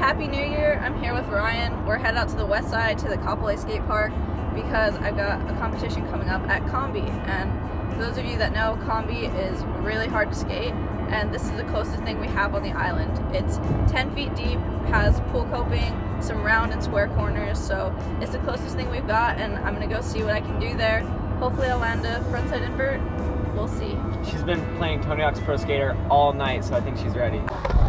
Happy New Year. I'm here with Ryan. We're headed out to the west side to the Kapolei Skate Park because I've got a competition coming up at Combi. And for those of you that know, Combi is really hard to skate, and this is the closest thing we have on the island. It's 10 feet deep, has pool coping, some round and square corners, so it's the closest thing we've got, and I'm gonna go see what I can do there. Hopefully I'll land a frontside invert. We'll see. She's been playing Tony Hawk's Pro Skater all night, so I think she's ready.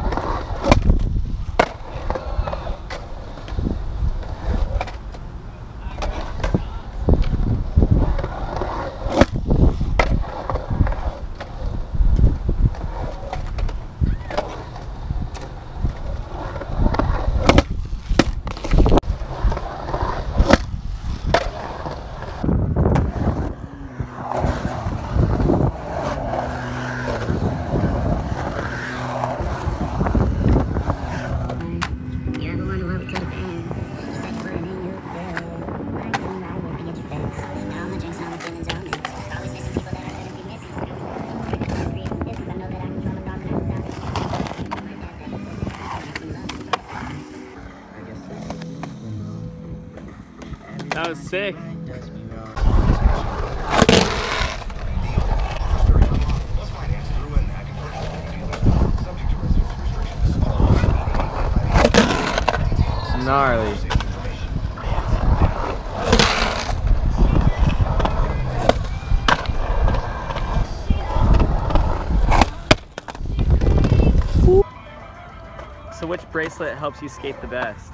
That was sick. Gnarly. So which bracelet helps you skate the best?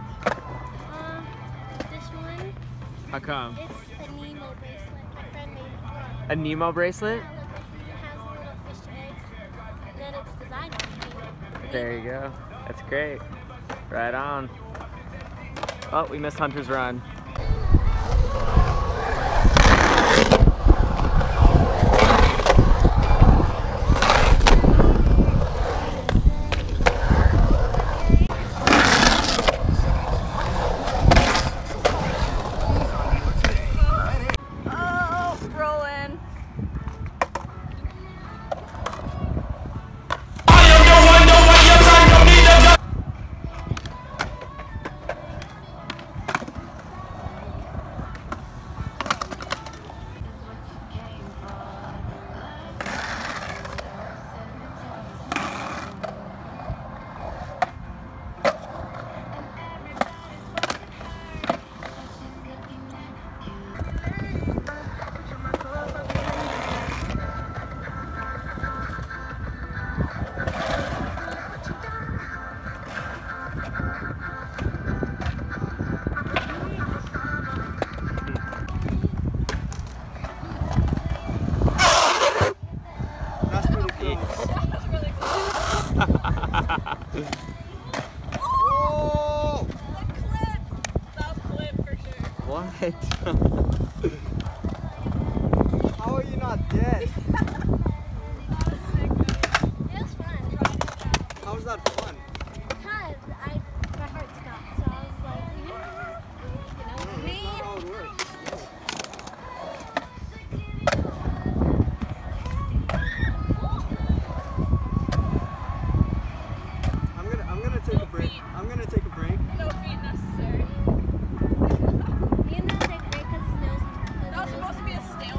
How come? It's a Nemo bracelet. My friend made it for me. A Nemo bracelet? Yeah, look, it has little fish eggs, and then it's designed like Nemo. There you go. That's great. Right on. Oh, we missed Hunter's run. Oh! That clip for sure. What? How are you not dead? That was sick, though. It was fun. How was that fun? Because my heart stopped, so I was like, you know, me. That's not how it works. I'm gonna take a break. I'm gonna take a break. No feet necessary. Me and Mel take a break because his nose is... That was supposed to be a stale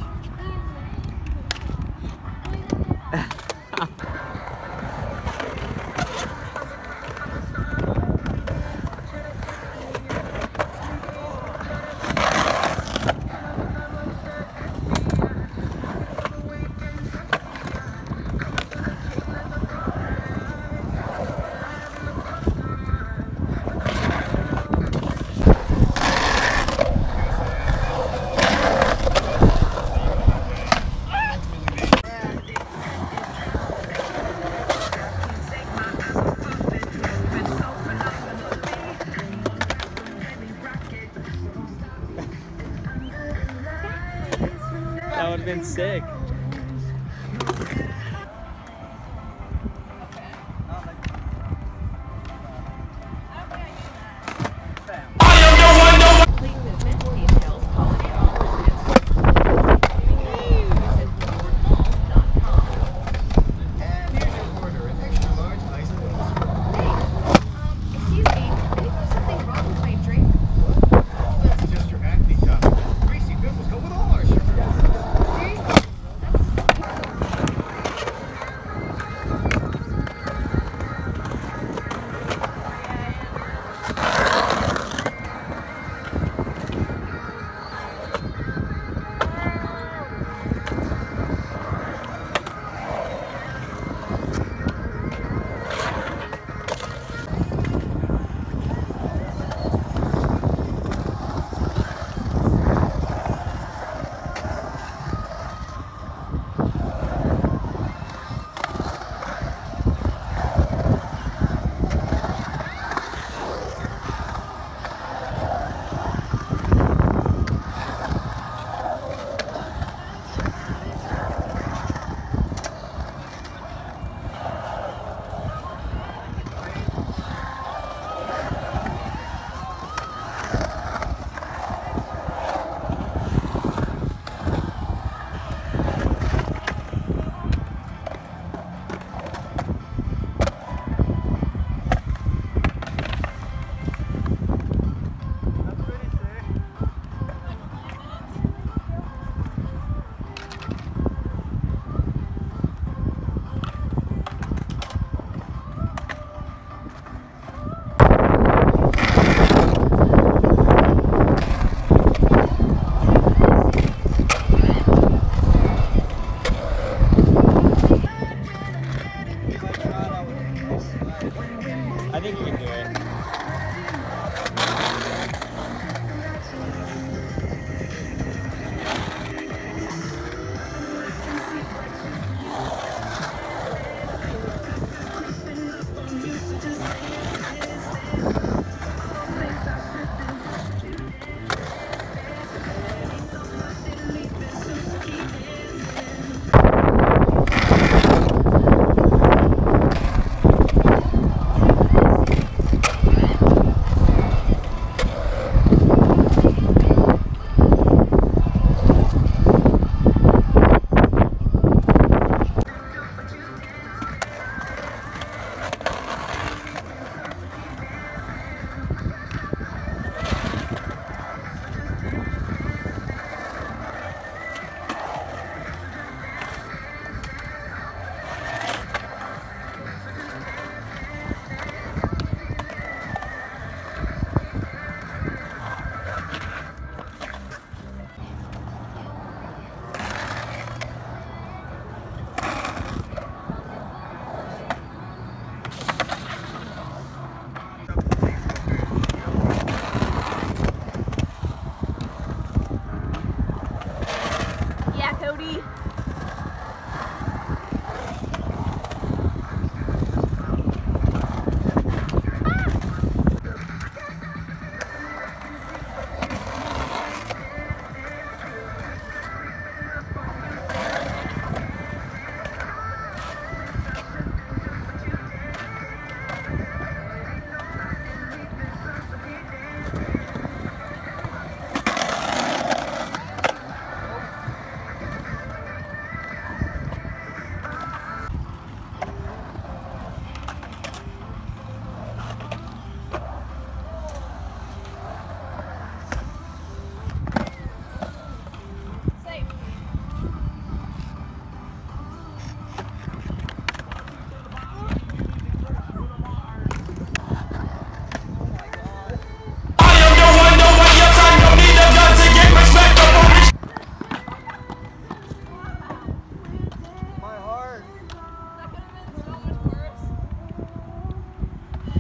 fish. That would have been sick.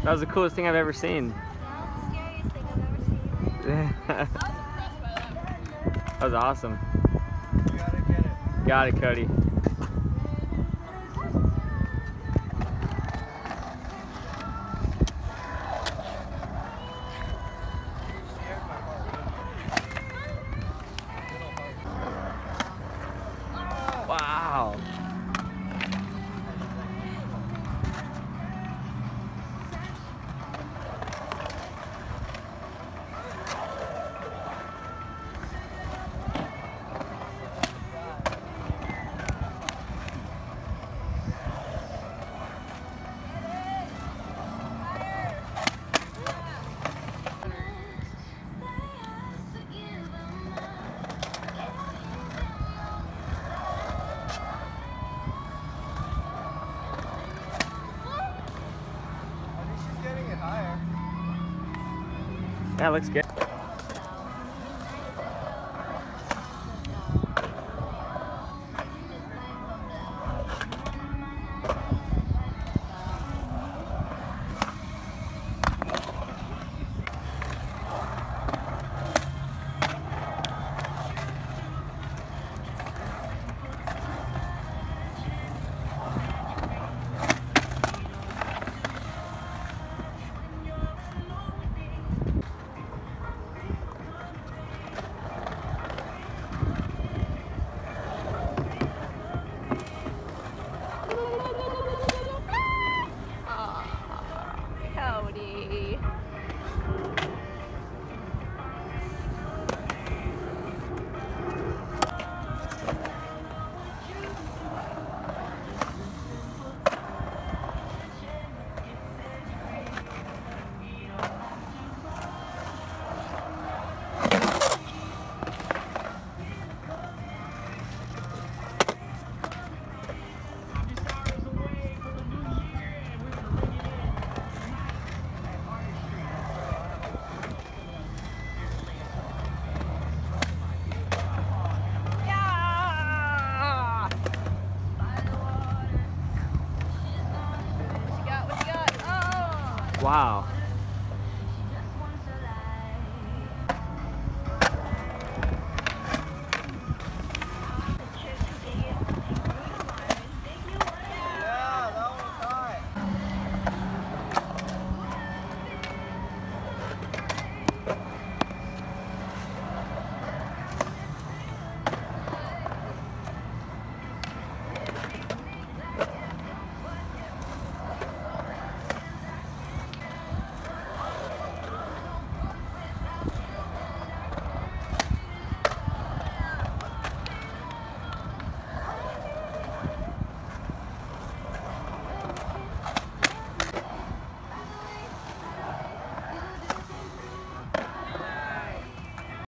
That was the coolest thing I've ever seen. That's the scariest thing I've ever seen. That I was impressed by that. was awesome. You gotta get it. Got it, Cody. Wow. I think she's getting it higher. That looks good. Cody. Yeah! What you got? What you got? Oh! Wow.